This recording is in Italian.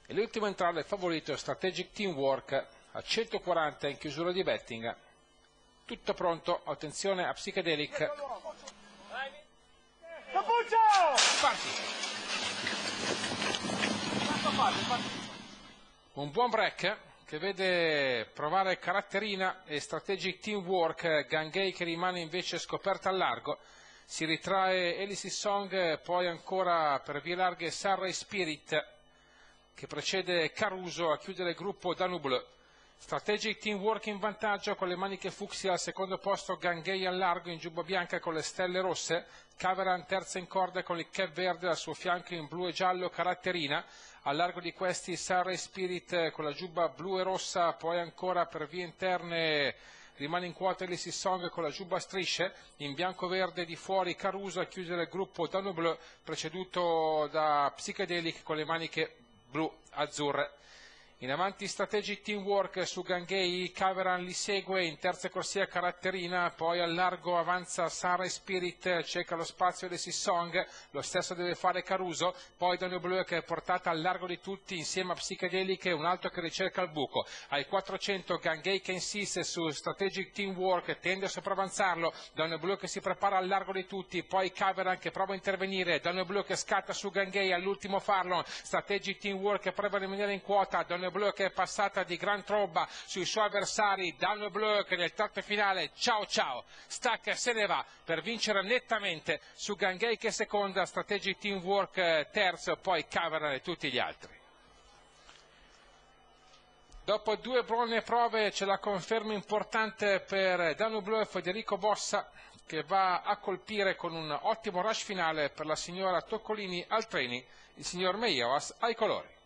E l'ultimo a entrare è il favorito Strategic Teamwork a 140 in chiusura di betting. Tutto pronto, attenzione a Psychedelic. Parti. Un buon break che vede provare Caratterina e Strategic Teamwork, Ganghei che rimane invece scoperta al largo. Si ritrae Elise Song, poi ancora per vie larghe Sarra Spirit che precede Caruso a chiudere il gruppo Danube. Strategic Teamwork in vantaggio con le maniche fucsia al secondo posto, Ganghei al largo in giubba bianca con le stelle rosse, Caveran terza in corda con il cap verde al suo fianco in blu e giallo, Caratterina, al largo di questi Sarra Spirit con la giubba blu e rossa, poi ancora per vie interne rimane in quota Elise Song con la giubba a strisce, in bianco-verde di fuori Caruso a chiudere il gruppo Danube, preceduto da Psychedelic con le maniche blu-azzurre. In avanti Strategic Teamwork su Ganghei, Caveran li segue, in terza corsia Caratterina, poi al largo avanza Sarra Spirit, cerca lo spazio di Song, lo stesso deve fare Caruso, poi Danube che è portata al largo di tutti insieme a Psychedelic e un altro che ricerca il buco. Ai 400 Ganghei che insiste su Strategic Teamwork, tende a sopravanzarlo, Danube che si prepara al largo di tutti, poi Caveran che prova a intervenire, Danube che scatta su Ganghei all'ultimo farlo, Strategic Teamwork che prova a rimanere in quota, Danube che è passata di gran tromba sui suoi avversari, Danube che nel tratto finale ciao stacca e se ne va per vincere nettamente su Ganghei che è seconda, Strategic Teamwork terzo, poi Caveran e tutti gli altri. Dopo due buone prove c'è la conferma importante per Danube, Federico Bossa che va a colpire con un ottimo rush finale per la signora Toccolini al treni, il signor Meioas ai colori.